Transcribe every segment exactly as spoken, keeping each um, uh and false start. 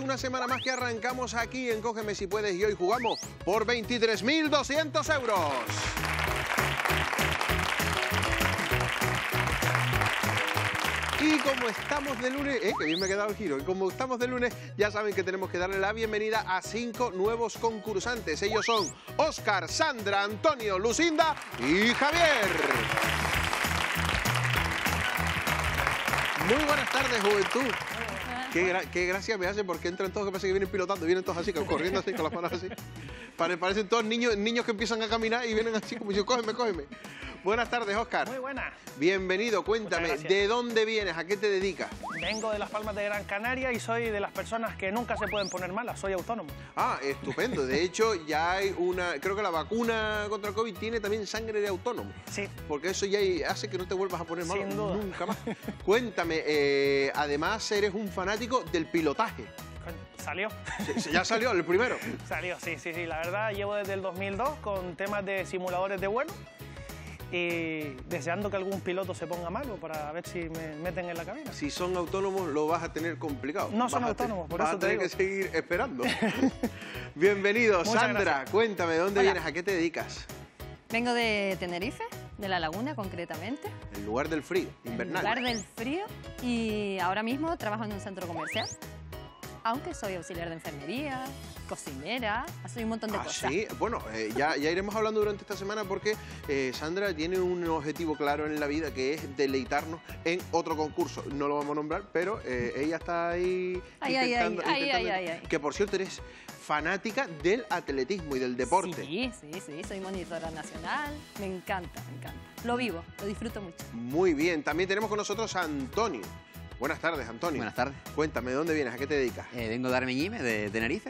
una semana más que arrancamos aquí en Cógeme Si Puedes y hoy jugamos por veintitrés mil doscientos euros. Y como estamos de lunes, eh, que bien me ha quedado el giro, y como estamos de lunes, ya saben que tenemos que darle la bienvenida a cinco nuevos concursantes. Ellos son Óscar, Sandra, Antonio, Lucinda y Javier. Muy buenas tardes, juventud. Qué, gra qué gracia me hace porque entran todos que parece que vienen pilotando, vienen todos así, corriendo así, con las manos así. Pare, parecen todos niños, niños que empiezan a caminar y vienen así como yo, cógeme, cógeme. Buenas tardes, Óscar. Muy buenas. Bienvenido, cuéntame, ¿de dónde vienes? ¿A qué te dedicas? Vengo de Las Palmas de Gran Canaria y soy de las personas que nunca se pueden poner malas, soy autónomo. Ah, estupendo. De hecho, ya hay una... Creo que la vacuna contra el COVID tiene también sangre de autónomo. Sí. Porque eso ya hace que no te vuelvas a poner malo. Sin duda. Nunca más. Cuéntame, eh, además eres un fanático del pilotaje. ¿Salió? Sí, ya salió el primero. Salió, sí, sí, sí. La verdad, llevo desde el dos mil dos con temas de simuladores de vuelo y deseando que algún piloto se ponga malo para ver si me meten en la cabina. Si son autónomos, lo vas a tener complicado. No son vas autónomos, por vas eso a te tener digo. que seguir esperando. Bienvenido, Muchas Sandra. gracias. Cuéntame, ¿de dónde Hola. vienes? ¿A qué te dedicas? Vengo de Tenerife, de La Laguna concretamente. El lugar del frío, En invernal. lugar del frío. Y ahora mismo trabajo en un centro comercial. Aunque soy auxiliar de enfermería, cocinera, soy un montón de Ah, cosas. sí, bueno, eh, ya, ya iremos hablando durante esta semana porque eh, Sandra tiene un objetivo claro en la vida que es deleitarnos en otro concurso. No lo vamos a nombrar, pero eh, ella está ahí Ay, ay, intentando... ay, ay, intentando- ay, ay, ay. Que por cierto eres fanática del atletismo y del deporte. Sí, sí, sí, soy monitora nacional. Me encanta, me encanta. Lo vivo, lo disfruto mucho. Muy bien, también tenemos con nosotros a Antonio. Buenas tardes, Antonio. Buenas tardes. Cuéntame, ¿de dónde vienes? ¿A qué te dedicas? Eh, vengo de Armeñime, de Tenerife,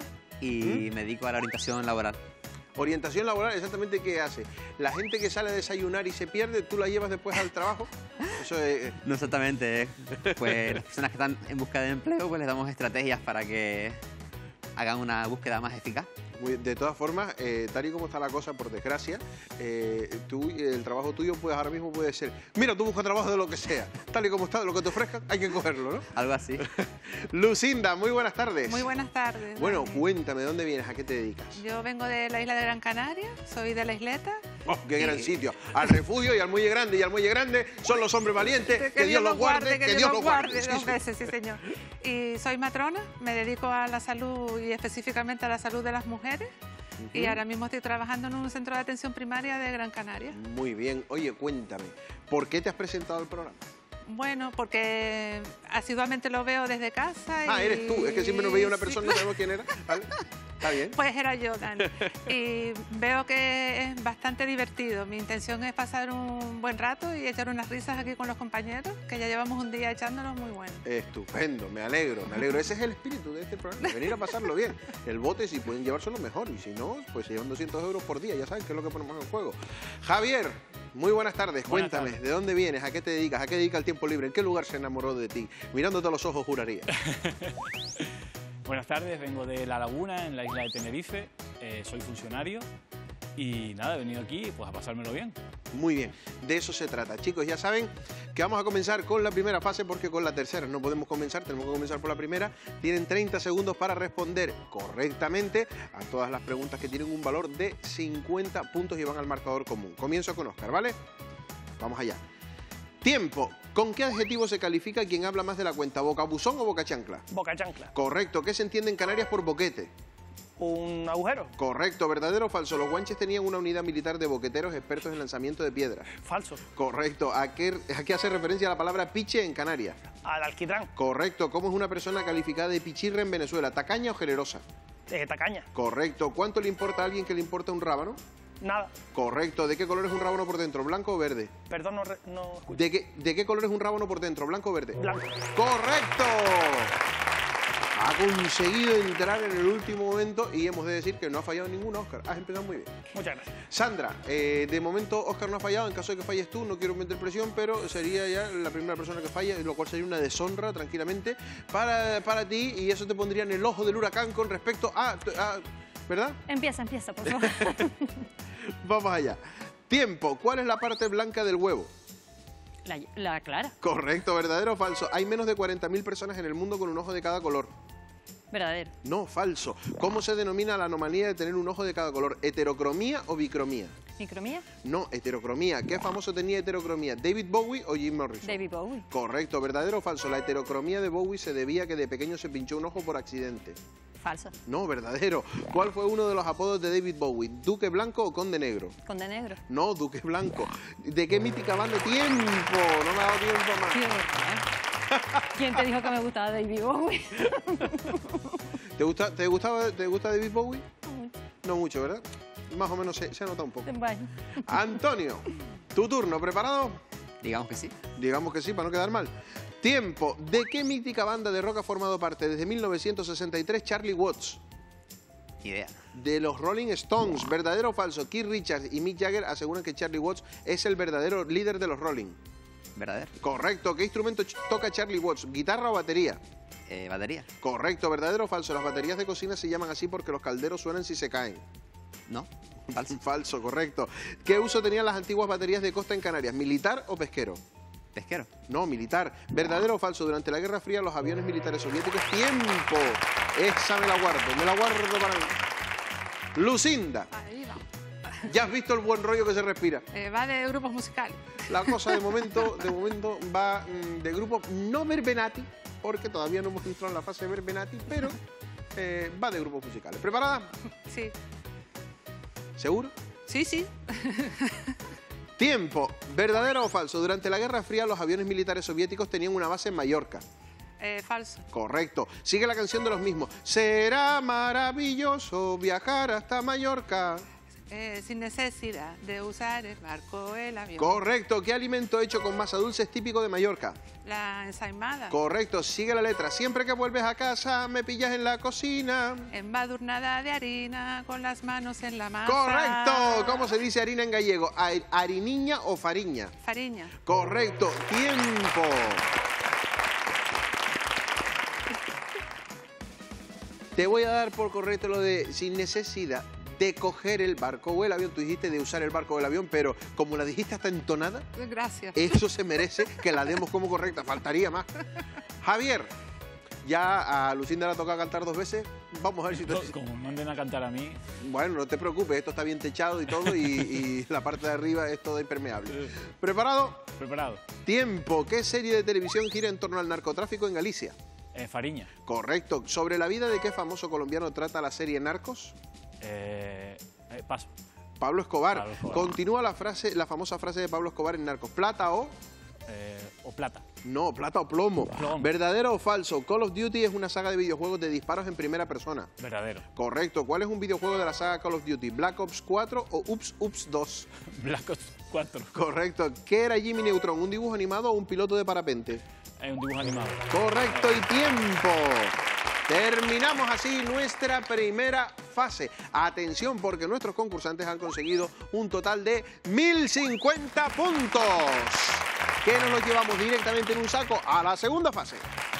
y ¿Mm? me dedico a la orientación laboral. Orientación laboral, exactamente qué hace. La gente que sale a desayunar y se pierde, ¿tú la llevas después al trabajo? Eso es... No exactamente, eh, pues las personas que están en busca de empleo, pues les damos estrategias para que hagan una búsqueda más eficaz. Muy- de todas formas, eh, tal y como está la cosa, por desgracia, eh, tú, el trabajo tuyo pues ahora mismo puede ser, mira, tú busca trabajo de lo que sea, tal y como está, de lo que te ofrezcan, hay que cogerlo, ¿no? Algo así. Lucinda, muy buenas tardes. Muy buenas tardes. Bueno, Dani. cuéntame, ¿de dónde vienes? ¿A qué te dedicas? Yo vengo de la isla de Gran Canaria, soy de la isleta. ¡Oh, qué gran Y- sitio! Al refugio y al muelle grande, y al muelle grande son los hombres valientes, que, Dios los guarde, que, Dios los guarde. Sí, dos sí. veces, sí señor. Y soy matrona, me dedico a la salud y específicamente a la salud de las mujeres. Y Ujú. ahora mismo estoy trabajando en un centro de atención primaria de Gran Canaria. Muy bien. Oye, cuéntame, ¿por qué te has presentado al programa? Bueno, porque asiduamente lo veo desde casa. Ah, y- eres tú, es que siempre nos veía una sí. persona y no sabemos quién era. ¿Vale? Está bien. Pues era yo, Dani. Y veo que es bastante divertido. Mi intención es pasar un buen rato y echar unas risas aquí con los compañeros, que ya llevamos un día echándonos muy bueno. Estupendo, me alegro, me alegro. Ese es el espíritu de este programa, venir a pasarlo bien. El bote, si pueden llevárselo mejor, y si no, pues se llevan doscientos euros por día, ya saben qué es lo que ponemos en juego. Javier, muy buenas tardes, Buenas cuéntame, tardes. ¿de dónde vienes? ¿A qué te dedicas? ¿A qué dedica el tiempo libre? ¿En qué lugar se enamoró de ti? Mirándote a los ojos, juraría. Buenas tardes, vengo de La Laguna, en la isla de Tenerife, eh, soy funcionario y nada, he venido aquí pues a pasármelo bien. Muy bien, de eso se trata. Chicos, ya saben que vamos a comenzar con la primera fase porque con la tercera no podemos comenzar, tenemos que comenzar por la primera. Tienen treinta segundos para responder correctamente a todas las preguntas que tienen un valor de cincuenta puntos y van al marcador común. Comienzo con Óscar, ¿vale? Vamos allá. Tiempo. ¿Con qué adjetivo se califica quien habla más de la cuenta? ¿Bocabuzón o boca chancla? Boca chancla. Correcto. ¿Qué se entiende en Canarias por boquete? Un agujero. Correcto. ¿Verdadero o falso? Los guanches tenían una unidad militar de boqueteros expertos en lanzamiento de piedras. Falso. Correcto. ¿A qué, a qué hace referencia la palabra piche en Canarias? Al alquitrán. Correcto. ¿Cómo es una persona calificada de pichirra en Venezuela? ¿Tacaña o generosa? Eh, tacaña. Correcto. ¿Cuánto le importa a alguien que le importa un rábano? Nada. Correcto. ¿De qué color es un rábano por dentro? ¿Blanco o verde? Perdón, no, re- no escucho. ¿De qué, ¿De qué color es un rábano por dentro? ¿Blanco o verde? Blanco. ¡Correcto! Ha conseguido entrar en el último momento y hemos de decir que no ha fallado ninguno, Óscar. Has empezado muy bien. Muchas gracias. Sandra, eh, de momento Óscar no ha fallado. En caso de que falles tú, no quiero meter presión, pero sería ya la primera persona que falla, lo cual sería una deshonra, tranquilamente, para, para ti. Y eso te pondría en el ojo del huracán con respecto a... a ¿verdad? Empieza, empieza, por favor. Vamos allá. Tiempo. ¿Cuál es la parte blanca del huevo? La, la clara. Correcto, ¿verdadero o falso? Hay menos de cuarenta mil personas en el mundo con un ojo de cada color. Verdadero. No, falso. ¿Cómo se denomina la anomalía de tener un ojo de cada color? ¿Heterocromía o bicromía? ¿Micromía? No, heterocromía. ¿Qué famoso tenía heterocromía? ¿David Bowie o Jim Morrison? David Bowie. Correcto. ¿Verdadero o falso? La heterocromía de Bowie se debía a que de pequeño se pinchó un ojo por accidente. Falso. No, verdadero. ¿Cuál fue uno de los apodos de David Bowie? ¿Duque Blanco o Conde Negro? Conde Negro. No, Duque Blanco. ¿De qué mítica banda? ¡Tiempo! No me ha dado tiempo más. Qué horror. ¿Quién te dijo que me gustaba David Bowie? ¿Te gusta, te gustaba, te gusta David Bowie? No mucho, ¿verdad? Más o menos se, se nota un poco. Vaya. Antonio, tu turno, ¿preparado? Digamos que sí. Digamos que sí, para no quedar mal. Tiempo. ¿De qué mítica banda de rock ha formado parte desde mil novecientos sesenta y tres Charlie Watts? Ni idea. De los Rolling Stones. ¿Verdadero o falso? Keith Richards y Mick Jagger aseguran que Charlie Watts es el verdadero líder de los Rolling. ¿Verdadero? Correcto. ¿Qué instrumento ch- toca Charlie Watts? ¿Guitarra o batería? Eh, batería. Correcto. ¿Verdadero o falso? Las baterías de cocina se llaman así porque los calderos suenan si se caen. No. Falso. Falso, correcto. ¿Qué uso tenían las antiguas baterías de costa en Canarias? ¿Militar o pesquero? Pesquero. No, militar. ¿Verdadero o falso? Durante la Guerra Fría los aviones militares soviéticos... ¡Tiempo! Esa me la guardo, me la guardo para mí. Lucinda, Ahí va. ya has visto el buen rollo que se respira. Eh, va de grupos musicales. La cosa de momento, de momento va mm, de grupo no verbenati, porque todavía no hemos entrado en la fase de verbenati, pero eh, va de grupos musicales. ¿Preparada? Sí. ¿Seguro? Sí, sí. Tiempo. ¿Verdadero o falso? Durante la Guerra Fría los aviones militares soviéticos tenían una base en Mallorca. Eh, falso. Correcto. Sigue la canción de los mismos. Será maravilloso viajar hasta Mallorca. Eh, sin necesidad de usar el barco o el avión. Correcto. ¿Qué alimento hecho con masa dulce es típico de Mallorca? La ensaimada. Correcto. Sigue la letra. Siempre que vuelves a casa me pillas en la cocina. Embadurnada de harina con las manos en la masa. Correcto. ¿Cómo se dice harina en gallego? ¿Har- ¿Hariniña o fariña? Fariña. Correcto. Tiempo. Te voy a dar por correcto lo de sin necesidad de coger el barco o el avión. Tú dijiste de usar el barco o el avión, pero como la dijiste hasta entonada, Gracias. eso se merece que la demos como correcta. Faltaría más. Javier, ya a Lucinda le toca cantar dos veces. Vamos a ver si te... Como me manden a cantar a mí, Bueno, no te preocupes, esto está bien techado y todo, y, y la parte de arriba es toda impermeable. ¿Preparado? preparado. Tiempo. ¿Qué serie de televisión gira en torno al narcotráfico en Galicia? Eh, Fariña. Correcto. ¿Sobre la vida de qué famoso colombiano trata la serie Narcos? Eh, eh, paso. Pablo Escobar. Pablo Escobar. Continúa la frase, la famosa frase de Pablo Escobar en Narcos. ¿Plata o...? Eh, o plata. No, plata o plomo. Plomo. ¿Verdadero o falso? Call of Duty es una saga de videojuegos de disparos en primera persona. Verdadero. Correcto. ¿Cuál es un videojuego de la saga Call of Duty? ¿Black Ops cuatro o Ups Ups dos? Black Ops cuatro. Correcto. ¿Qué era Jimmy Neutron? ¿Un dibujo animado o un piloto de parapente? Es un dibujo animado. Correcto y tiempo. Terminamos así nuestra primera fase. Atención porque nuestros concursantes han conseguido un total de mil cincuenta puntos, que nos los llevamos directamente en un saco a la segunda fase.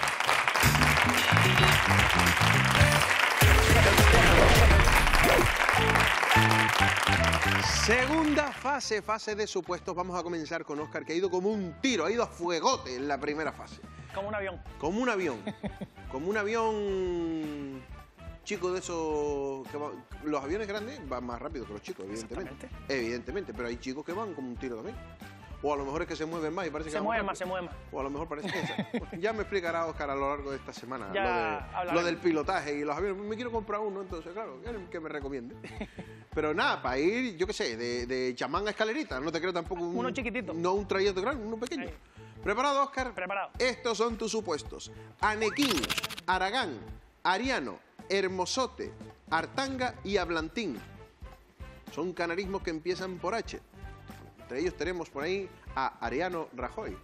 Segunda fase, fase de supuestos. Vamos a comenzar con Óscar, que ha ido como un tiro, ha ido a fuegote en la primera fase. Como un avión. Como un avión. Como un avión chico de esos... Que va- los aviones grandes van más rápido que los chicos, evidentemente. Exactamente. Evidentemente, pero hay chicos que van como un tiro también. O a lo mejor es que se mueven más y parece que Se van mueve rápido. más, se mueve más. O a lo mejor parece que... Bueno, ya me explicará Óscar a lo largo de esta semana Ya lo, de- hablaremos. lo del pilotaje y los aviones. Me quiero comprar uno, entonces, claro, que me recomiende. Pero nada, para ir, yo qué sé, de, de chamán a escalerita. No te creo tampoco un... Uno chiquitito. No un trayecto grande, uno pequeño. Ahí. ¿Preparado, Óscar? Preparado. Estos son tus supuestos. Anequín, Aragán, Ariano, Hermosote, Artanga y Ablantín. Son canarismos que empiezan por H. Entre ellos tenemos por ahí a Ariano Rajoy.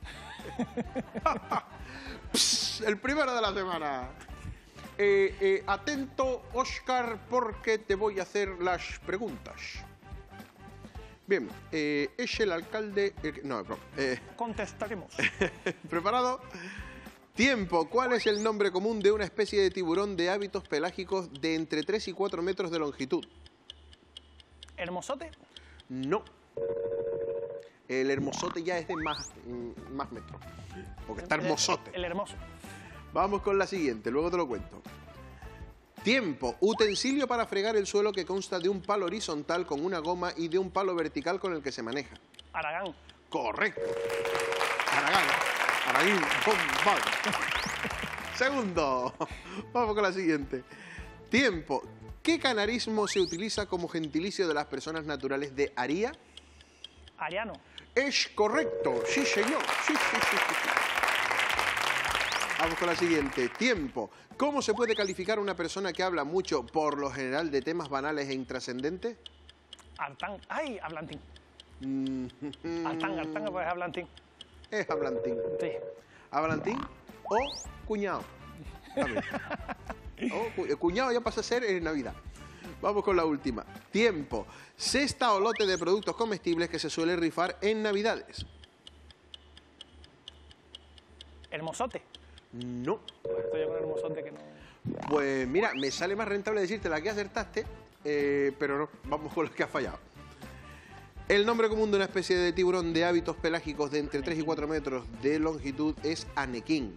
Pss, el primero de la semana. Eh, eh, atento, Óscar, porque te voy a hacer las preguntas. Bien, eh, es el alcalde... el que- no, es broma. Eh, Contestaremos. ¿Preparado? Tiempo. ¿Cuál es el nombre común de una especie de tiburón de hábitos pelágicos de entre tres y cuatro metros de longitud? Hermosote. No. El hermosote ya es de más, mm, más metros. Porque está El- hermosote. El, hermoso. Vamos con la siguiente, luego te lo cuento. Tiempo. Utensilio para fregar el suelo que consta de un palo horizontal con una goma y de un palo vertical con el que se maneja. Aragán. Correcto. Aragán. Aragán. Bombón. Segundo. Vamos con la siguiente. Tiempo. ¿Qué canarismo se utiliza como gentilicio de las personas naturales de Aría? Ariano. Es correcto. Sí, señor. Sí, sí, sí, sí, sí. Vamos con la siguiente. Tiempo. ¿Cómo se puede calificar a una persona que habla mucho, por lo general, de temas banales e intrascendentes? Artán. ¡Ay! Hablantín. Mm, Artán, Artán, pues hablantín. Es hablantín. Sí. Hablantín o cuñado. También. O cu- cuñado ya pasa a ser en Navidad. Vamos con la última. Tiempo. Cesta o lote de productos comestibles que se suele rifar en Navidades. Hermosote. No. Pues estoy yo con hermosote que no... Pues mira, me sale más rentable decirte la que acertaste, eh, pero no, vamos con la que has fallado. El nombre común de una especie de tiburón de hábitos pelágicos de entre tres y cuatro metros de longitud es anequín.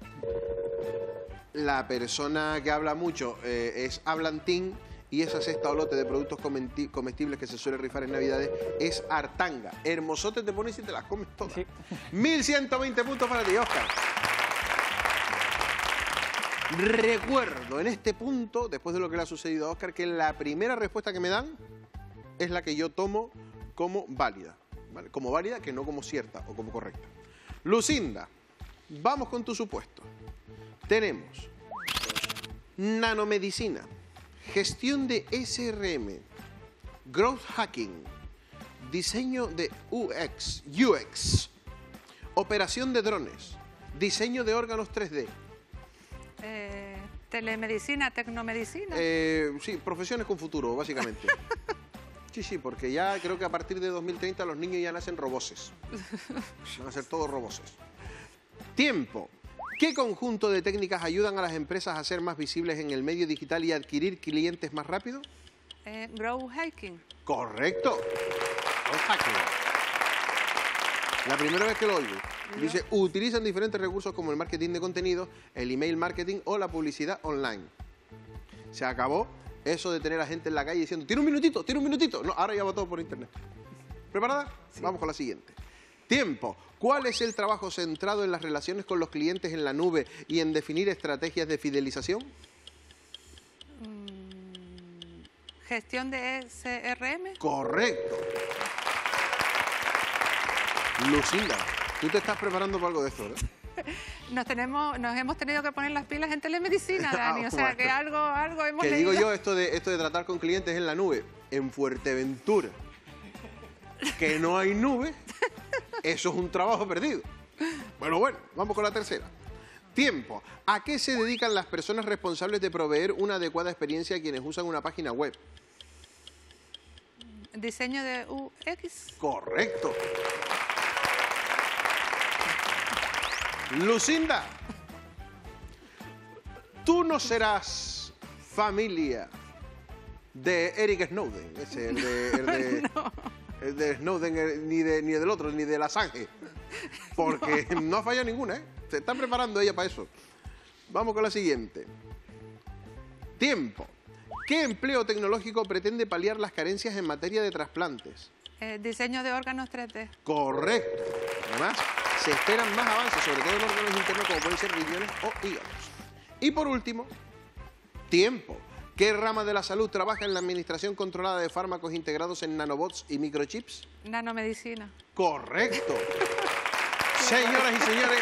La persona que habla mucho eh, es hablantín y esa cesta o lote de productos comenti- comestibles que se suele rifar en Navidades es artanga. Hermosote te pones y te las comes todas. Sí. mil ciento veinte puntos para ti, Óscar. Recuerdo en este punto, después de lo que le ha sucedido a Óscar, que la primera respuesta que me dan es la que yo tomo como válida. ¿Vale? Como válida, que no como cierta o como correcta. Lucinda, vamos con tu supuesto. Tenemos nanomedicina, gestión de S R M, growth hacking, diseño de U X, U X, operación de drones, diseño de órganos tres D. Eh, telemedicina, tecnomedicina. Eh, sí, profesiones con futuro, básicamente. Sí, sí, porque ya creo que a partir de dos mil treinta los niños ya nacen roboses. Van a ser todos roboses. Tiempo. ¿Qué conjunto de técnicas ayudan a las empresas a ser más visibles en el medio digital y adquirir clientes más rápido? Eh, grow hacking. Correcto. Growth hacking. La primera vez que lo oigo. Dice, utilizan diferentes recursos como el marketing de contenido, el email marketing o la publicidad online. Se acabó eso de tener a gente en la calle diciendo, tiene un minutito, tiene un minutito. No, ahora ya va todo por internet. ¿Preparada? Sí. Vamos con la siguiente. Tiempo. ¿Cuál es el trabajo centrado en las relaciones con los clientes en la nube y en definir estrategias de fidelización? Mm, gestión de S R M. Correcto. Lucinda, tú te estás preparando para algo de esto, ¿verdad? Nos tenemos, nos hemos tenido que poner las pilas en telemedicina, Dani. Ah, o sea bueno. que algo, algo hemos Que leído. digo yo esto de, esto de tratar con clientes en la nube, en Fuerteventura, que no hay nube, eso es un trabajo perdido. Bueno, bueno, vamos con la tercera. Tiempo. ¿A qué se dedican las personas responsables de proveer una adecuada experiencia a quienes usan una página web? Diseño de U X. Correcto. Lucinda, tú no serás familia de Eric Snowden, ese, el de, el de, No. el de Snowden, el- ni, de, ni del otro, ni de Assange, porque no. no ha fallado ninguna, ¿eh? Se está preparando ella para eso. Vamos con la siguiente. Tiempo. ¿Qué empleo tecnológico pretende paliar las carencias en materia de trasplantes? Eh, diseño de órganos tres D. Correcto. Además, se esperan más avances, sobre todo en órganos internos como pueden ser riñones o hígados. Y por último, tiempo. ¿Qué rama de la salud trabaja en la administración controlada de fármacos integrados en nanobots y microchips? Nanomedicina. Correcto. Señoras y señores,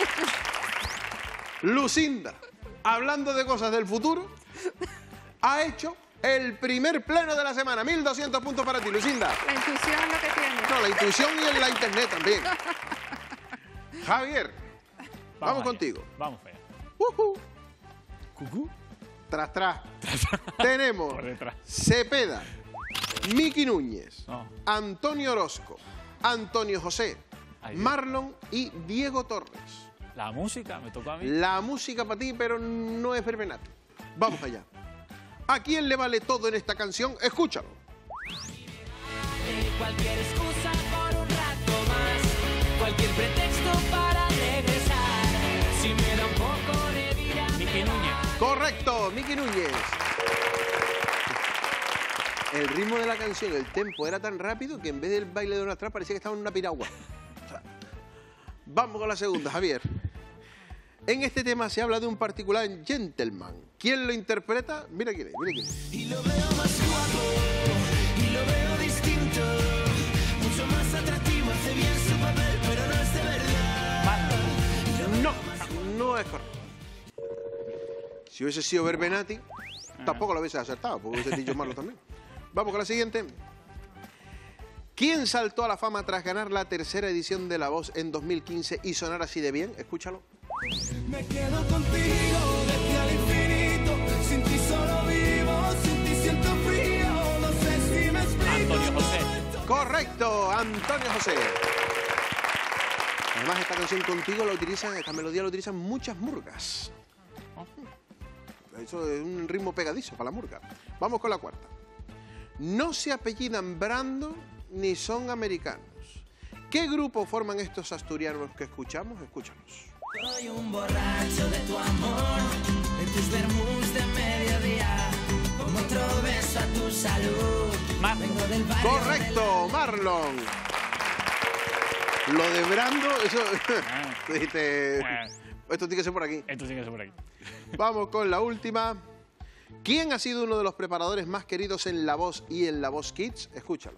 Lucinda, hablando de cosas del futuro, ha hecho el primer pleno de la semana. mil doscientos puntos para ti, Lucinda. La intuición es lo que tiene. No, la intuición y en la internet también. Javier, vamos, allá. contigo. Vamos para allá. Ujú. Cucú. Tras, tras. Tenemos Por detrás. Cepeda, Miki Núñez, No. Antonio Orozco, Antonio José, Ay, Dios. Marlon y Diego Torres. La música me tocó a mí. La música para ti, pero no es verbenato. Vamos allá. ¿A quién le vale todo en esta canción? Escúchalo. Cualquier excusa por un rato más, cualquier pretexto para regresar. Si me da un poco de vida, Miki me Núñez. vale. Correcto, Miki Núñez. El ritmo de la canción, el tempo era tan rápido que en vez del baile de Donald Trump parecía que estaba en una piragua. O sea, vamos con la segunda, Javier. En este tema se habla de un particular gentleman. ¿Quién lo interpreta? Mira quién es, mira quién es. Y lo veo más guapo, y lo veo distinto, mucho más atractivo, hace bien su papel, pero no es de verdad. No, no es correcto. Si hubiese sido Berbenati, tampoco lo hubiese acertado, porque hubiese dicho malo también. Vamos con la siguiente. ¿Quién saltó a la fama tras ganar la tercera edición de La Voz en dos mil quince y sonar así de bien? Escúchalo. Me quedo contigo desde al infinito, sin ti solo vivo, sin ti siento frío, no sé si me explico. Antonio José. Correcto, Antonio José. Además, esta canción Contigo la utilizan, esta melodía la utilizan muchas murgas. Eso es un ritmo pegadizo para la murga. Vamos con la cuarta. No se apellidan Brando ni son americanos. ¿Qué grupo forman estos asturianos que escuchamos? Escúchalos. Soy un borracho de tu amor, de tus vermús de mediodía, como otro beso a tu salud. Vengo del barrio. Correcto, Marlon. Lo de Brando, eso... tú dijiste, esto tiene que ser por aquí. Esto tiene que ser por aquí. Vamos con la última. ¿Quién ha sido uno de los preparadores más queridos en La Voz y en La Voz Kids? Escúchalo.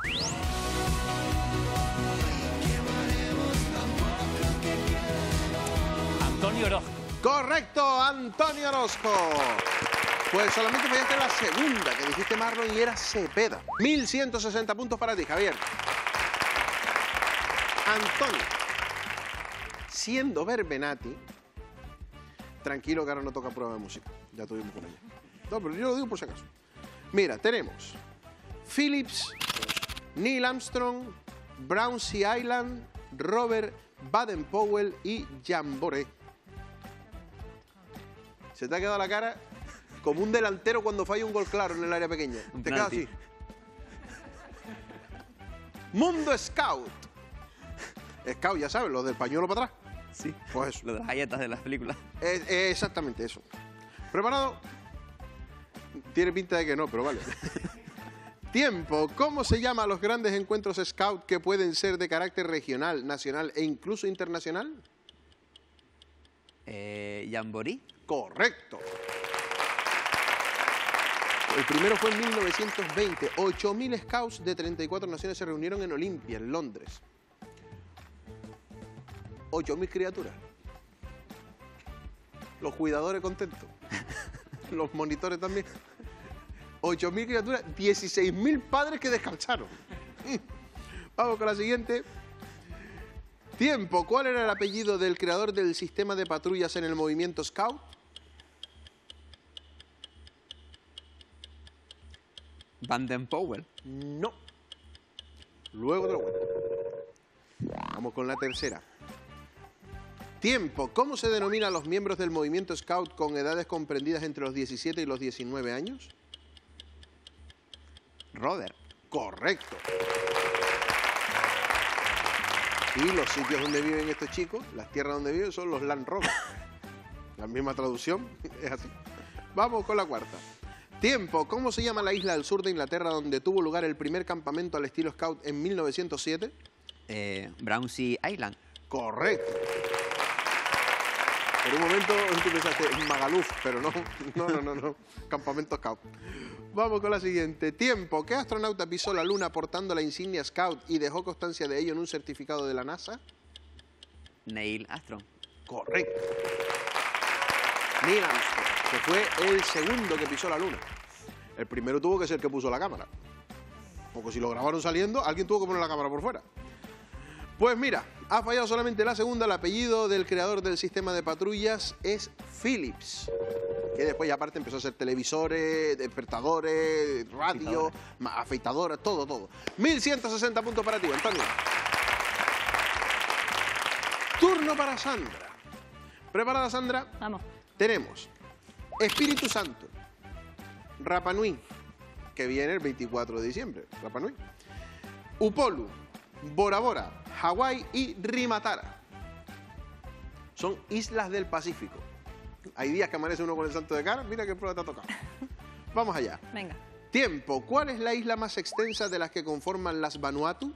Antonio Orozco. Correcto, Antonio Orozco. Pues solamente fallaste la segunda, que dijiste Marlon y era Cepeda. mil ciento sesenta puntos para ti, Javier. Antonio, siendo Berbenati, tranquilo que ahora no toca prueba de música. Ya tuvimos con ella. No, pero yo lo digo por si acaso. Mira, tenemos Phillips, Neil Armstrong, Brownsea Island, Robert Baden-Powell y Jamboree. Se te ha quedado la cara como un delantero cuando falla un gol claro en el área pequeña. Un Te queda penalti. así. Mundo Scout. Scout, ya sabes, lo del pañuelo para atrás. Sí. Pues eso. Lo de las galletas de las películas. Es, es exactamente eso. ¿Preparado? Tiene pinta de que no, pero vale. Tiempo. ¿Cómo se llama a los grandes encuentros Scout que pueden ser de carácter regional, nacional e incluso internacional? Eh, Jamboree. Correcto. El primero fue en mil novecientos veinte. ocho mil scouts de treinta y cuatro naciones se reunieron en Olimpia, en Londres. ocho mil criaturas. Los cuidadores contentos. Los monitores también. ocho mil criaturas, dieciséis mil padres que descansaron. Vamos con la siguiente. Tiempo. ¿Cuál era el apellido del creador del sistema de patrullas en el movimiento Scout? Baden-Powell. No. Luego te lo cuento. Vamos con la tercera. Tiempo. ¿Cómo se denomina a los miembros del movimiento Scout con edades comprendidas entre los diecisiete y los diecinueve años? Roder. Correcto. Y los sitios donde viven estos chicos, las tierras donde viven, son los Land Rover. La misma traducción es así. Vamos con la cuarta. Tiempo. ¿Cómo se llama la isla al sur de Inglaterra donde tuvo lugar el primer campamento al estilo Scout en mil novecientos siete? Eh, Brownsea Island. Correcto. Por un momento tú pensaste Magaluf, pero no, no, no, no, no. Campamento Scout. Vamos con la siguiente. Tiempo. ¿Qué astronauta pisó la Luna portando la insignia Scout y dejó constancia de ello en un certificado de la NASA? Neil Armstrong. Correcto. Neil Armstrong, que fue el segundo que pisó la Luna. El primero tuvo que ser el que puso la cámara. Porque si lo grabaron saliendo, alguien tuvo que poner la cámara por fuera. Pues mira, ha fallado solamente la segunda. El apellido del creador del sistema de patrullas es Phillips. Que después ya aparte empezó a hacer televisores, despertadores, radio, ma- afeitadoras, todo, todo. mil ciento sesenta puntos para ti, Antonio. Turno para Sandra. ¿Preparada, Sandra? Vamos. Tenemos Espíritu Santo, Rapa Nui, que viene el veinticuatro de diciembre, Rapa Nui, Upolu, Bora Bora, Hawái y Rimatara. Son islas del Pacífico. Hay días que amanece uno con el santo de cara. Mira qué prueba te ha tocado. Vamos allá. Venga. Tiempo. ¿Cuál es la isla más extensa de las que conforman las Vanuatu?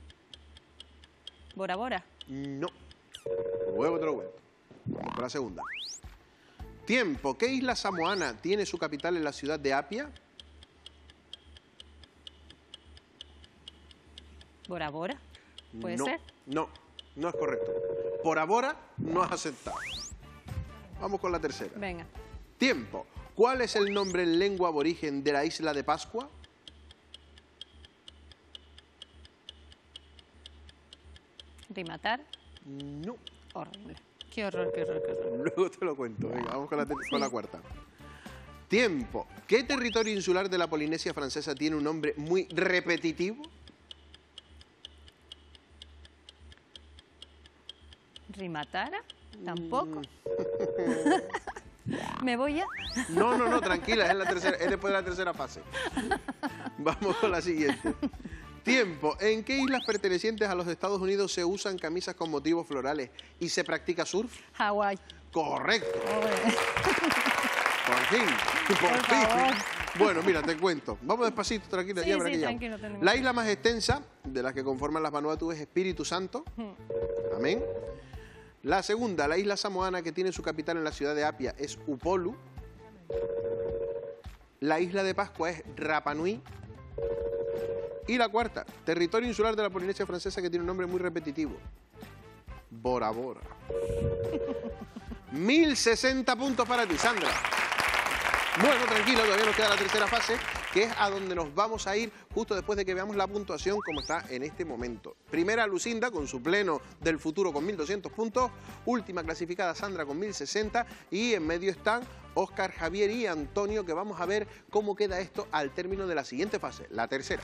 Bora Bora. No. Luego te lo cuento. Vamos con la segunda. Tiempo. ¿Qué isla samoana tiene su capital en la ciudad de Apia? Bora Bora. ¿Puede no, ser? No, no es correcto. Por ahora no has aceptado. Vamos con la tercera. Venga. Tiempo. ¿Cuál es el nombre en lengua aborigen de la isla de Pascua? ¿Rimatar? No. Horrible. Qué horror, qué horror, qué horror. Luego te lo cuento. Venga, vamos con la, con la cuarta. Tiempo. ¿Qué territorio insular de la Polinesia francesa tiene un nombre muy repetitivo? ¿Rimatara? Tampoco. Mm. ¿Me voy ya? No, no, no, tranquila, es, la tercera, es después de la tercera fase. Vamos con la siguiente. Tiempo. ¿En qué islas pertenecientes a los Estados Unidos se usan camisas con motivos florales y se practica surf? Hawái. Correcto. Joder. Por fin, por, Por fin. favor. Bueno, mira, te cuento. Vamos despacito, tranquila. Sí, ya verá sí, que ya. tranquilo, tenemos La tiempo. isla más extensa de las que conforman las Vanuatu es Espíritu Santo. Amén. La segunda, la isla samoana que tiene su capital en la ciudad de Apia es Upolu. La isla de Pascua es Rapa Nui. Y la cuarta, territorio insular de la Polinesia francesa que tiene un nombre muy repetitivo. Bora Bora. mil sesenta puntos para ti, Sandra. Bueno, tranquilo, todavía nos queda la tercera fase, que es a donde nos vamos a ir justo después de que veamos la puntuación como está en este momento. Primera, Lucinda, con su pleno del futuro con mil doscientos puntos. Última clasificada, Sandra, con mil sesenta. Y en medio están Óscar, Javier y Antonio, que vamos a ver cómo queda esto al término de la siguiente fase, la tercera.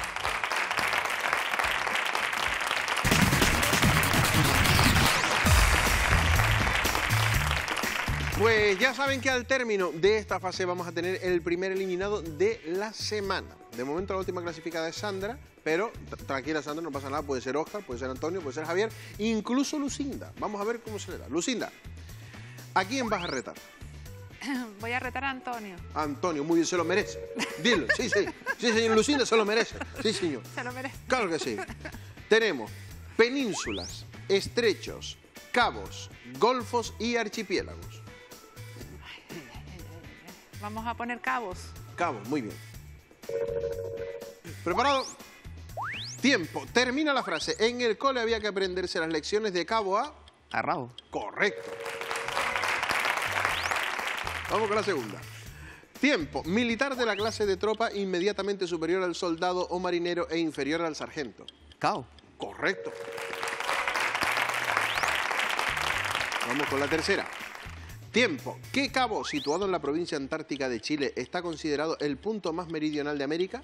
Pues ya saben que al término de esta fase vamos a tener el primer eliminado de la semana. De momento la última clasificada es Sandra, pero tranquila Sandra, no pasa nada, puede ser Óscar, puede ser Antonio, puede ser Javier, incluso Lucinda. Vamos a ver cómo se le da. Lucinda, ¿a quién vas a retar? Voy a retar a Antonio. Antonio, muy bien, se lo merece. Dilo, sí, sí, sí señor, Lucinda se lo merece. Sí señor, Se lo merece. claro que sí. Tenemos penínsulas, estrechos, cabos, golfos y archipiélagos. Vamos a poner cabos. Cabos, muy bien. ¿Preparado? Tiempo. Termina la frase. En el cole había que aprenderse las lecciones de cabo a... A rabo. Correcto. Vamos con la segunda. Tiempo. Militar de la clase de tropa inmediatamente superior al soldado o marinero e inferior al sargento. Cao. Correcto. Vamos con la tercera. Tiempo. ¿Qué cabo situado en la provincia antártica de Chile está considerado el punto más meridional de América?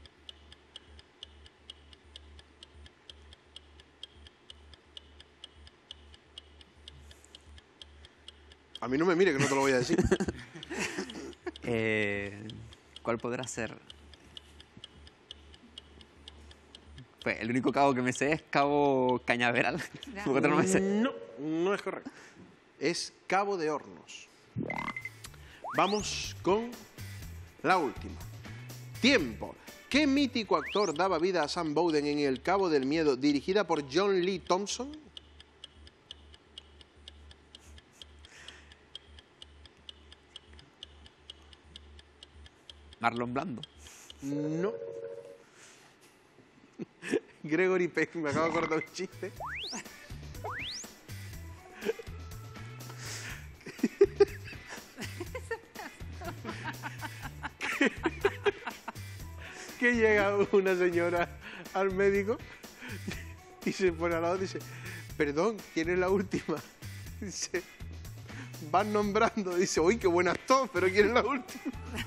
A mí no me mire, que no te lo voy a decir. Eh, ¿Cuál podrá ser? Pues el único cabo que me sé es Cabo Cañaveral. Ya. Porque otro no me sé. No, no es correcto. Es Cabo de Hornos. Vamos con la última. Tiempo. ¿Qué mítico actor daba vida a Sam Bowden en El Cabo del Miedo, dirigida por John Lee Thompson? Marlon Blando. No. Gregory Peck, me acabo de acordar un chiste. Que llega una señora al médico y se pone al lado y dice, perdón, ¿quién es la última? Dice, van nombrando, dice, uy, qué buen actor, pero ¿quién es la última?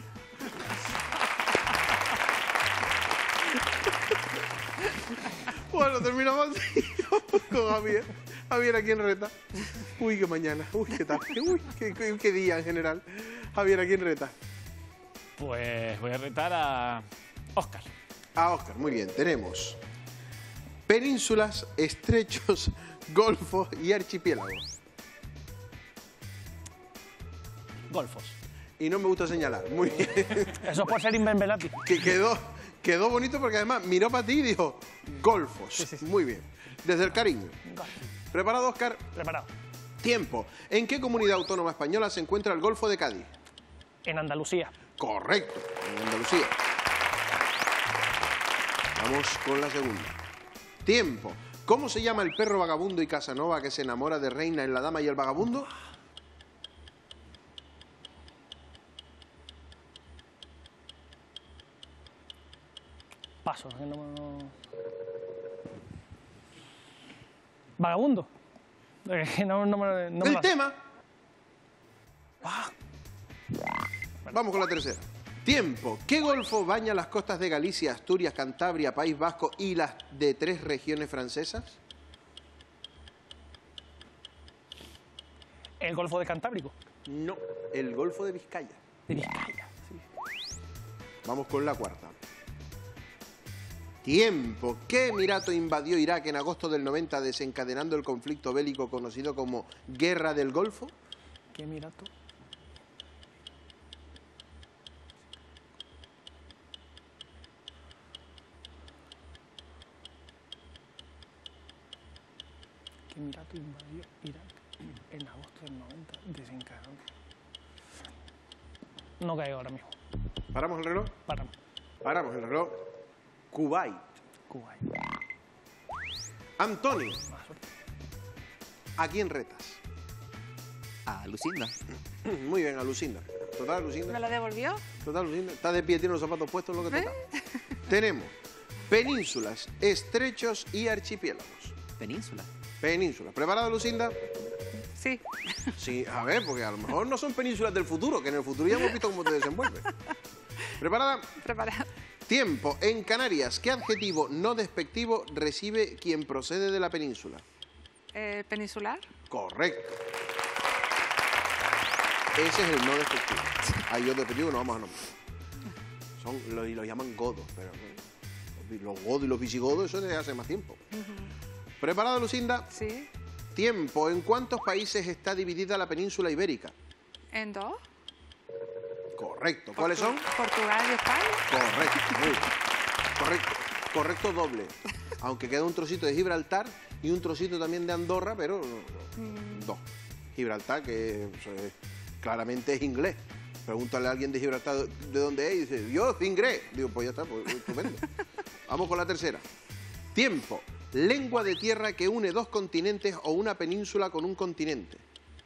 Bueno, terminamos así con Javier. Javier, ¿a quién reta? Uy, qué mañana. Uy, qué tal. Uy, qué, qué, qué día en general. Javier, ¿a quién reta? Pues voy a retar a Óscar. A Óscar, muy bien. Tenemos penínsulas, estrechos, golfos y archipiélagos. Golfos. Y no me gusta señalar. Muy bien. Eso es por ser invenvenati. Que quedó, quedó bonito porque además miró para ti y dijo golfos. Sí, sí, sí. Muy bien. Desde el cariño. ¿Preparado, Óscar? Preparado. Tiempo. ¿En qué comunidad autónoma española se encuentra el Golfo de Cádiz? En Andalucía. Correcto, en Andalucía. Vamos con la segunda. Tiempo. ¿Cómo se llama el perro vagabundo y Casanova que se enamora de Reina en La Dama y el Vagabundo? Paso. que no- no- Vagabundo. Eh, No, no, me- no me el la- tema. Vamos con la tercera. Tiempo. ¿Qué golfo baña las costas de Galicia, Asturias, Cantabria, País Vasco y las de tres regiones francesas? El Golfo de Cantábrico. No, el Golfo de Vizcaya. De Vizcaya. Sí. Vamos con la cuarta. Tiempo. ¿Qué emirato invadió Irak en agosto del noventa desencadenando el conflicto bélico conocido como Guerra del Golfo? ¿Qué emirato? ¿Qué emirato invadió Irak en agosto del noventa desencadenando? No caigo ahora mismo. ¿Paramos el reloj? Paramos. Paramos el reloj. Kuwait. Kuwait. Antonio, Mala suerte. ¿a quién retas? A Lucinda. Muy bien, a Lucinda. Total, ¿Me Lucinda. lo devolvió? Total, Lucinda. Está de pie, tiene los zapatos puestos, lo que toca. Tenemos penínsulas, estrechos y archipiélagos. Península. Penínsulas. ¿Preparada, Lucinda? Sí. Sí, a ver, porque a lo mejor no son penínsulas del futuro, que en el futuro ya hemos visto cómo te desenvuelves. ¿Preparada? Preparado. Tiempo. En Canarias, ¿qué adjetivo no despectivo recibe quien procede de la península? Eh, peninsular. Correcto. Ese es el no despectivo. Hay otro despectivo que no vamos a nombrar. Son, lo, y lo llaman godos, pero no. Los godos y los visigodos, eso desde hace más tiempo. ¿Preparada, Lucinda? Sí. Tiempo. ¿En cuántos países está dividida la península ibérica? En dos. Correcto. ¿Cuáles son? Portugal y España. Correcto, muy bien. Correcto, correcto doble. Aunque queda un trocito de Gibraltar y un trocito también de Andorra, pero dos. Gibraltar, que eso es- claramente es inglés. Pregúntale a alguien de Gibraltar de dónde es y dice, yo, de inglés. Digo, pues ya está, pues estupendo. Vamos con la tercera. Tiempo. Lengua de tierra que une dos continentes o una península con un continente.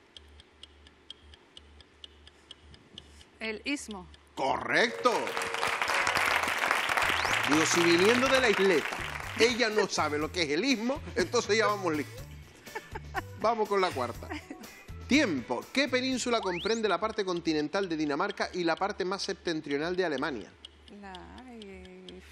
El istmo. Correcto. Digo, si viniendo de la isleta ella no sabe lo que es el istmo, entonces ya vamos listos. Vamos con la cuarta. Tiempo. ¿Qué península comprende la parte continental de Dinamarca y la parte más septentrional de Alemania? La... eh,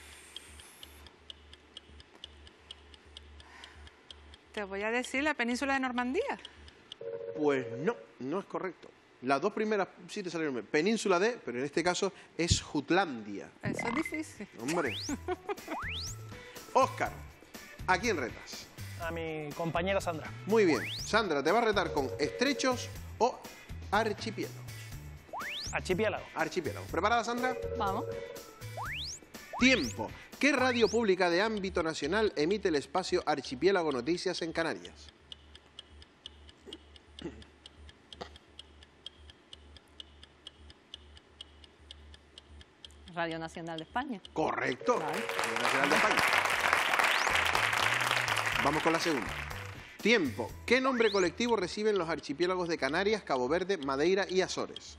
Te voy a decir la península de Normandía. Pues no, no es correcto. Las dos primeras sí te salieron bien. Península de, pero en este caso es Jutlandia. Eso es difícil. Hombre. Óscar, ¿a quién retas? A mi compañera Sandra. Muy bien. Sandra, te va a retar con estrechos o archipiélagos. Archipiélago. Archipiélagos. ¿Preparada, Sandra? Vamos. Tiempo. ¿Qué radio pública de ámbito nacional emite el espacio Archipiélago Noticias en Canarias? Radio Nacional de España. Correcto. Vale. Radio Nacional de España. Vamos con la segunda. Tiempo. ¿Qué nombre colectivo reciben los archipiélagos de Canarias, Cabo Verde, Madeira y Azores?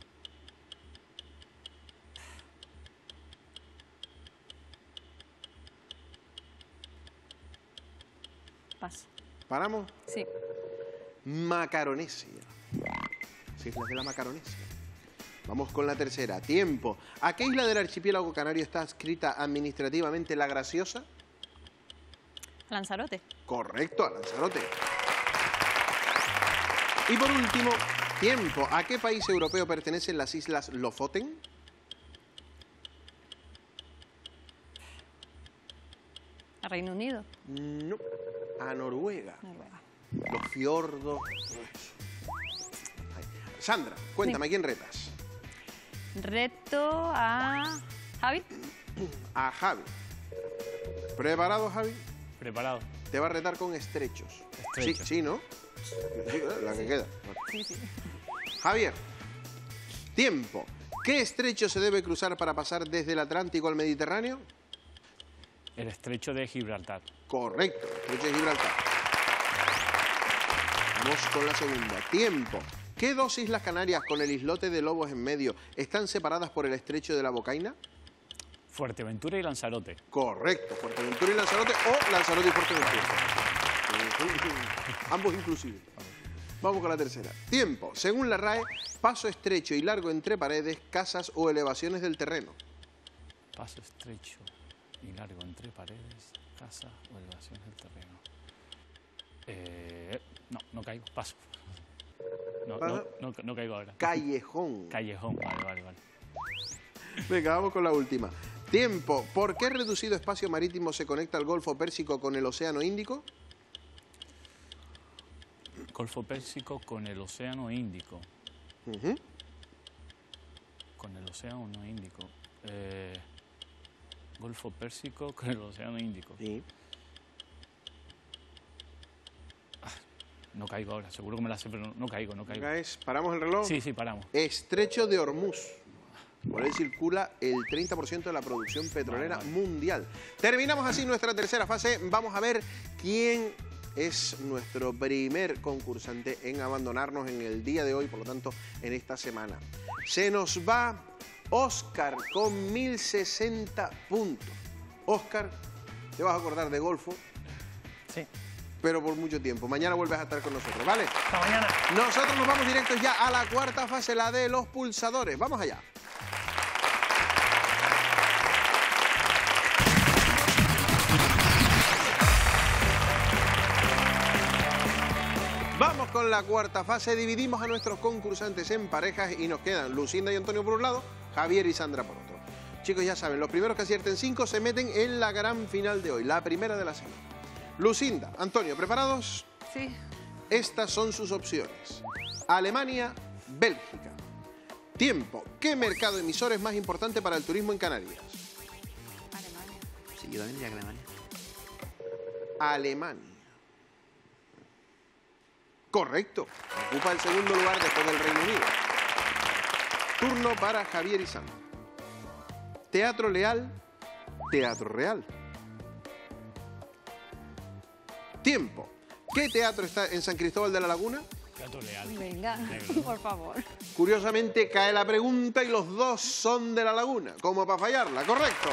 Paso. ¿Paramos? Sí. Macaronesia. Las islas de la Macaronesia. Vamos con la tercera. Tiempo. ¿A qué isla del archipiélago canario está adscrita administrativamente La Graciosa? Lanzarote. Correcto, a Lanzarote. Y por último, tiempo. ¿A qué país europeo pertenecen las islas Lofoten? A Reino Unido. No, a Noruega. Noruega. Los fiordos. todo eso. Ay. Sandra, cuéntame, ¿a quién retas? Reto a Javi. A Javi. ¿Preparado, Javi? Preparado. Te va a retar con estrechos. Estrechos. Sí, sí, ¿no? Sí, la que queda. Sí, sí. Javier, tiempo. ¿Qué estrecho se debe cruzar para pasar desde el Atlántico al Mediterráneo? El estrecho de Gibraltar. Correcto, estrecho de Gibraltar. Vamos con la segunda. Tiempo. ¿Qué dos islas canarias con el islote de Lobos en medio están separadas por el estrecho de la Bocaina? Fuerteventura y Lanzarote. Correcto, Fuerteventura y Lanzarote o Lanzarote y Fuerteventura. Ambos inclusive. Vamos con la tercera. Tiempo. Según la R A E, paso estrecho y largo entre paredes, casas o elevaciones del terreno. Paso estrecho y largo entre paredes, casas o elevaciones del terreno. Eh, no, no caigo, paso. No, no, no, no caigo ahora. Callejón. Callejón, vale, vale, vale. Venga, vamos con la última. Tiempo. ¿Por qué reducido espacio marítimo se conecta el Golfo Pérsico con el Océano Índico? Golfo Pérsico con el Océano Índico. Uh-huh. Con el Océano Índico. Eh, Golfo Pérsico con el Océano Índico. Sí. Ah, no caigo ahora, seguro que me la sé, pero no, no caigo, no caigo. Venga, es, ¿paramos el reloj? Sí, sí, paramos. Estrecho de Hormuz. Por él circula el treinta por ciento de la producción petrolera Vale, vale. mundial. Terminamos así nuestra tercera fase. Vamos a ver quién es nuestro primer concursante en abandonarnos en el día de hoy, por lo tanto, en esta semana. Se nos va Óscar con mil sesenta puntos. Óscar, te vas a acordar de golfo, Sí. pero por mucho tiempo. Mañana vuelves a estar con nosotros, ¿vale? Hasta mañana. Nosotros nos vamos directos ya a la cuarta fase, la de los pulsadores. Vamos allá. Vamos con la cuarta fase. Dividimos a nuestros concursantes en parejas y nos quedan Lucinda y Antonio por un lado, Javier y Sandra por otro. Chicos, ya saben, los primeros que acierten cinco se meten en la gran final de hoy, la primera de la semana. Lucinda, Antonio, ¿preparados? Sí. Estas son sus opciones. Alemania, Bélgica. Tiempo. ¿Qué mercado emisor es más importante para el turismo en Canarias? Alemania. Sí, yo también diría que Alemania. Alemania. Correcto. Ocupa el segundo lugar después del Reino Unido. Turno para Javier y Sandra. Teatro Leal, Teatro Real. Tiempo. ¿Qué teatro está en San Cristóbal de la Laguna? Teatro Leal. Venga, Negro. por favor. Curiosamente cae la pregunta y los dos son de la Laguna, como para fallarla, correcto.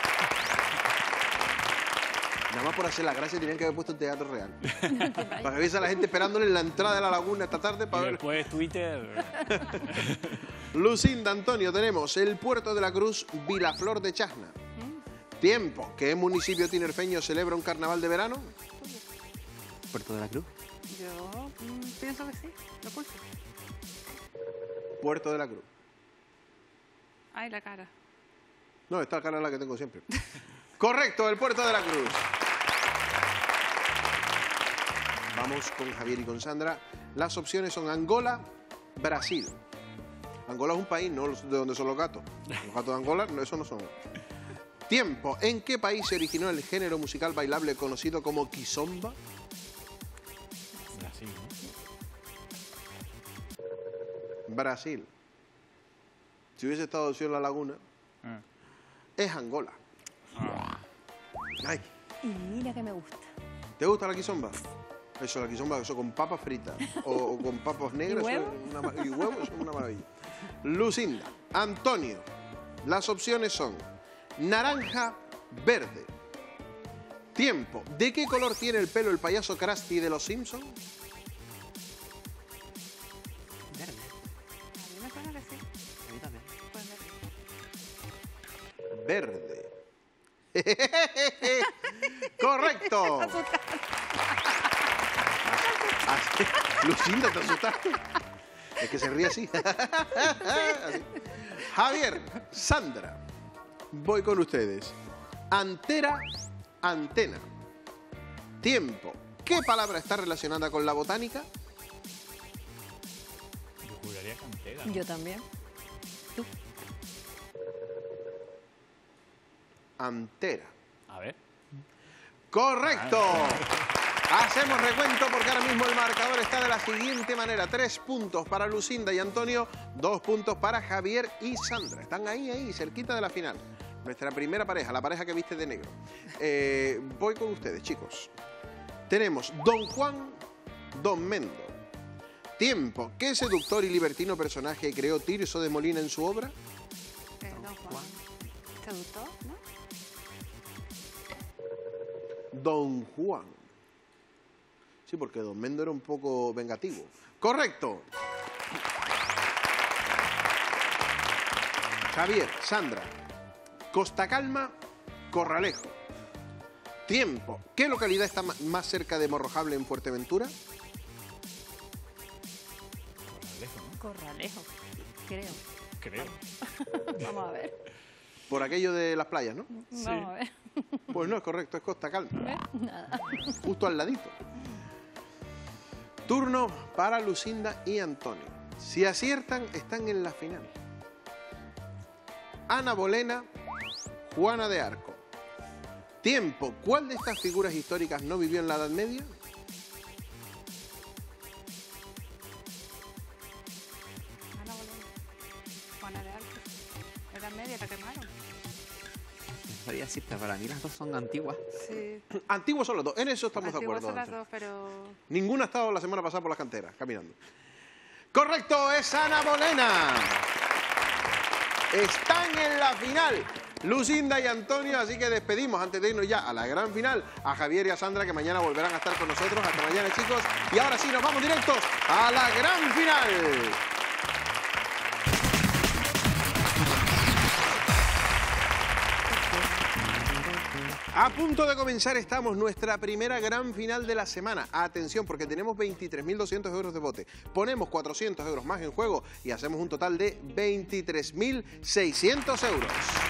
Nada más por hacer la gracia tenían que haber puesto Teatro Real. Para que viese a la gente esperándole en la entrada de la Laguna esta tarde para Y ver. después Twitter. Lucinda, Antonio, tenemos el Puerto de la Cruz, Vilaflor de Chasna. Tiempo. ¿Qué municipio tinerfeño celebra un carnaval de verano? Puerto de la Cruz. Yo mm, pienso que sí. Lo pulso. Puerto de la Cruz. Ay, la cara. No, esta cara es la que tengo siempre. Correcto, el Puerto de la Cruz. Vamos con Javier y con Sandra. Las opciones son Angola, Brasil. Angola es un país, no de donde son los gatos. Los gatos de Angola, no, eso no son. Tiempo. ¿En qué país se originó el género musical bailable conocido como kizomba? Brasil, ¿no? Brasil. Si hubiese estado opción La Laguna, Ah. es Angola. Ay, Y mira que me gusta. ¿te gusta la kizomba? Eso, la kizomba, eso con papas fritas o, o con papas negras. ¿Y eso huevo? es una ma- y huevos, eso es una maravilla. Lucinda, Antonio, las opciones son naranja, verde. Tiempo. ¿De qué color tiene el pelo el payaso Krusty de los Simpsons? Verde. A mí me suena que sí. A mí también. Pues verde. Verde. ¡Correcto! Así- Lucinda, ¿te asustaste? Es que se ríe así. Así. Javier, Sandra, voy con ustedes. Antera, antena. Tiempo. ¿Qué palabra está relacionada con la botánica? Yo Juraría cantera. Yo también. ¿Tú? Antera. A ver. ¡Correcto! Hacemos recuento porque ahora mismo el marcador está de la siguiente manera. Tres puntos para Lucinda y Antonio, dos puntos para Javier y Sandra. Están ahí, ahí, cerquita de la final. Nuestra primera pareja, la pareja que viste de negro. Eh, voy con ustedes, chicos. Tenemos Don Juan, Don Mendo. Tiempo. ¿Qué seductor y libertino personaje creó Tirso de Molina en su obra? Eh, Don Juan. ¿Seductor, no? Don Juan. Sí, porque Don Mendo era un poco vengativo. ¡Correcto! Javier, Sandra. Costa Calma, Corralejo. Tiempo. ¿Qué localidad está más cerca de Morrojable en Fuerteventura? Corralejo, ¿no? Corralejo, creo. Creo. Vamos a ver. Por aquello de las playas, ¿no? Vamos a ver. Pues no es correcto, es Costa Calma. ¿Ves? Nada. Justo al ladito. Turno para Lucinda y Antonio. Si aciertan, están en la final. Ana Bolena, Juana de Arco. Tiempo. ¿Cuál de estas figuras históricas no vivió en la Edad Media? Ana Bolena. Juana de Arco. Edad Media, la quemaron. Sabría decirte, para mí las dos son antiguas. Sí. Antiguos son los dos, en eso estamos de Antiguas acuerdo. son las Antonio. dos, pero... Ninguna ha estado la semana pasada por las canteras, caminando. ¡Correcto! ¡Es Ana Bolena! Están en la final Lucinda y Antonio, así que despedimos antes de irnos ya a la gran final a Javier y a Sandra, que mañana volverán a estar con nosotros. Hasta mañana, chicos. Y ahora sí, nos vamos directos a la gran final. A punto de comenzar estamos, nuestra primera gran final de la semana. Atención, porque tenemos veintitrés mil doscientos euros de bote. Ponemos cuatrocientos euros más en juego y hacemos un total de veintitrés mil seiscientos euros.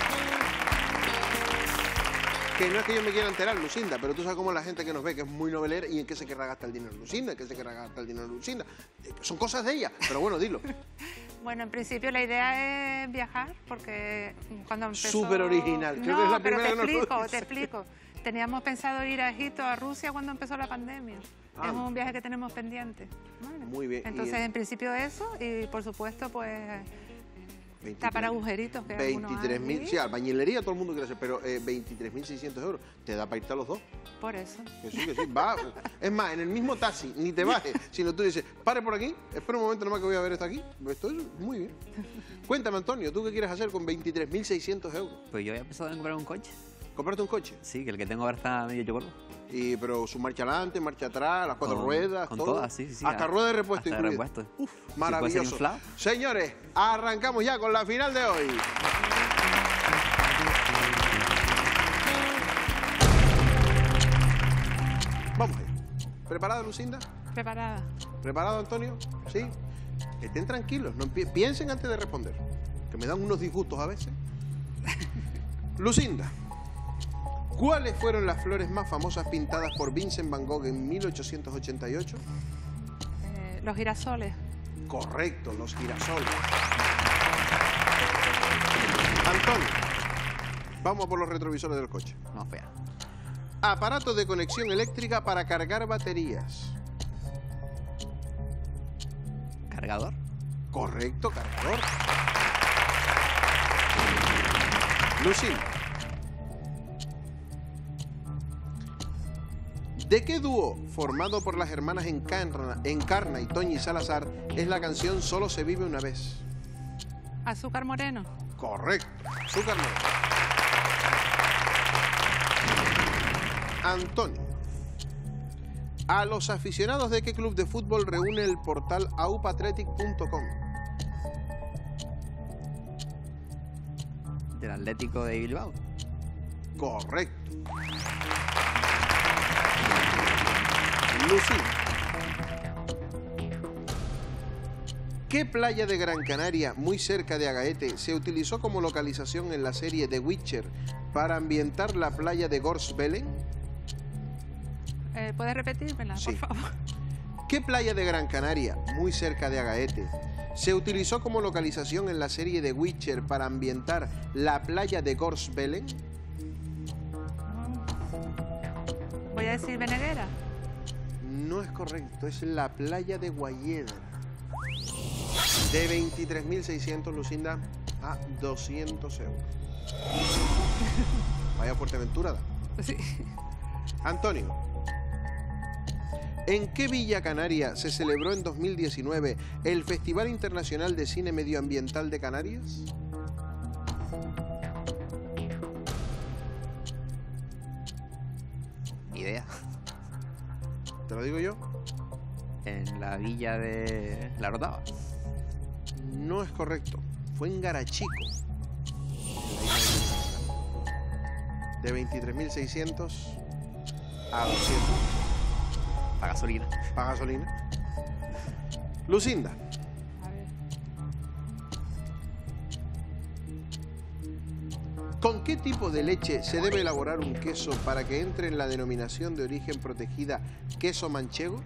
Que no es que yo me quiera enterar, Lucinda, pero tú sabes cómo la gente que nos ve, que es muy novelera, y en qué se querrá gastar el dinero Lucinda, en qué se querrá gastar el dinero Lucinda. Eh, Son cosas de ella, pero bueno, dilo. Bueno, en principio la idea es viajar, porque cuando empezó... Súper original. Creo no, que es la pero primera te que nos lo explico, dice. te explico. Teníamos pensado ir a Egipto, a Rusia, cuando empezó la pandemia. Ah. Es un viaje que tenemos pendiente. Vale. Muy bien. Y Entonces, en- en principio eso, y por supuesto, pues... veintitrés tapar agujeritos que algunos veintitrés mil, hay. sí, albañilería todo el mundo quiere hacer, pero eh, veintitrés mil seiscientos euros te da para irte a los dos. Por eso. Que sí, que sí, va. Es más, en el mismo taxi, ni te bajes, sino tú dices, pare por aquí, espera un momento nomás que voy a ver esto aquí. Esto es muy bien. Cuéntame, Antonio, ¿tú qué quieres hacer con veintitrés mil seiscientos euros? Pues yo había pensado en comprar un coche. ¿Comprarte un coche? Sí, que el que tengo ahora está medio chocolate. Y, pero su marcha adelante, marcha atrás, las cuatro Con- ruedas, con todo. todas, sí, sí, sí. Hasta Ah, rueda de repuesto hasta de incluida. repuesto. Uf, Si puede ser maravilloso. inflado. Señores, arrancamos ya con la final de hoy. Vamos allá. ¿Preparada, Lucinda? Preparada. ¿Preparado, Antonio? ¿Sí? Estén tranquilos, no empie- piensen antes de responder, que me dan unos disgustos a veces. Lucinda, ¿cuáles fueron las flores más famosas pintadas por Vincent Van Gogh en mil ochocientos ochenta y ocho? Eh, los girasoles. Correcto, los girasoles. Antonio, vamos a por los retrovisores del coche. No, espera. Aparato de conexión eléctrica para cargar baterías. ¿Cargador? Correcto, cargador. Lucinda, ¿de qué dúo formado por las hermanas Encarna, Encarna y Toñi Salazar es la canción Solo se vive una vez? Azúcar moreno. Correcto, azúcar moreno. Antonio, ¿a los aficionados de qué club de fútbol reúne el portal aupathletic punto com? Del Atlético de Bilbao. Correcto. Lucía, ¿qué playa de Gran Canaria, muy cerca de Agaete, se utilizó como localización en la serie The Witcher para ambientar la playa de Gorsbellen? Eh, ¿Puedes repetírmela, Sí. por favor? ¿Qué playa de Gran Canaria, muy cerca de Agaete, se utilizó como localización en la serie The Witcher para ambientar la playa de Gorsbellen? Voy a decir Beneguera. No es correcto, es la playa de Guayedra. De veintitrés mil seiscientos, Lucinda, a doscientos euros. Vaya Fuerteventura. Sí. Antonio, ¿en qué villa canaria se celebró en dos mil diecinueve el Festival Internacional de Cine Medioambiental de Canarias? Idea. ¿Te lo digo yo? En la villa de La Rotava. No es correcto. Fue en Garachico. De veintitrés mil seiscientos a doscientos. Para gasolina. Para gasolina. Lucinda. A ver. ¿Con qué tipo de leche se debe elaborar un queso para que entre en la denominación de origen protegida queso manchego?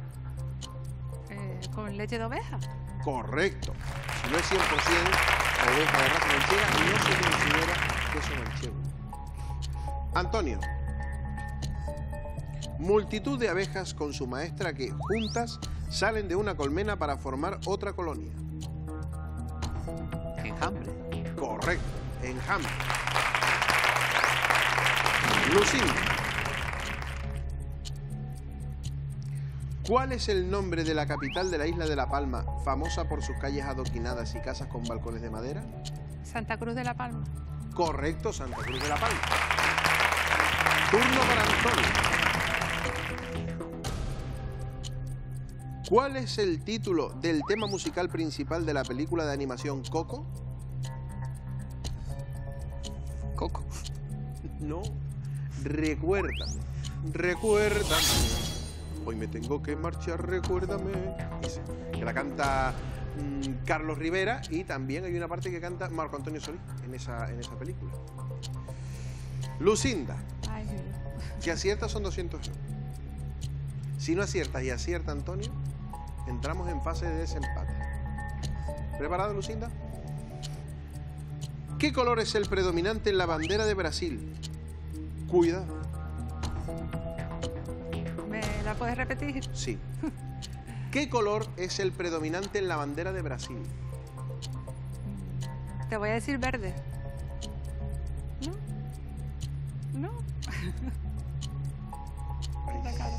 Eh, ¿Con leche de oveja? Correcto. Si no es cien por ciento oveja de raza manchega, no se considera queso manchego. Antonio. Multitud de abejas con su maestra que juntas salen de una colmena para formar otra colonia. Enjambre. Correcto. Enjambre. Lucinda. ¿Cuál es el nombre de la capital de la isla de La Palma, famosa por sus calles adoquinadas y casas con balcones de madera? Santa Cruz de la Palma. Correcto, Santa Cruz de la Palma. Turno para Antonio. ¿Cuál es el título del tema musical principal de la película de animación Coco? Coco. No. Recuérdame. Recuérdame. Hoy me tengo que marchar, recuérdame. Dice, que la canta mmm, Carlos Rivera, y también hay una parte que canta Marco Antonio Solís en esa, en esa película. Lucinda. Ay, Dios. Si aciertas son doscientos euros. Si no aciertas y acierta Antonio, entramos en fase de desempate. ¿Preparada, Lucinda? ¿Qué color es el predominante en la bandera de Brasil? Cuidado. ¿Me la puedes repetir? Sí. ¿Qué color es el predominante en la bandera de Brasil? Te voy a decir verde. ¿No? ¿No? La cara.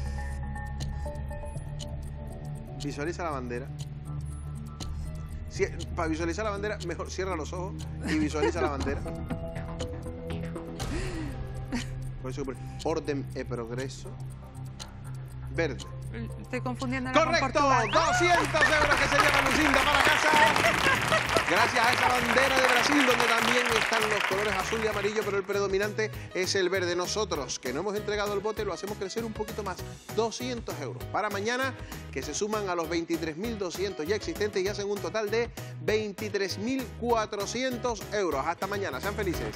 Visualiza la bandera. Si, para visualizar la bandera, mejor cierra los ojos y visualiza la bandera. Por eso, orden e progreso. Verde. Estoy confundiendo con ¡Correcto! Portugal. doscientos euros que se lleva Lucinda para casa. Gracias a esa bandera de Brasil, donde también están los colores azul y amarillo, pero el predominante es el verde. Nosotros, que no hemos entregado el bote, lo hacemos crecer un poquito más. doscientos euros. Para mañana, que se suman a los veintitrés mil doscientos ya existentes y hacen un total de veintitrés mil cuatrocientos euros. Hasta mañana. Sean felices.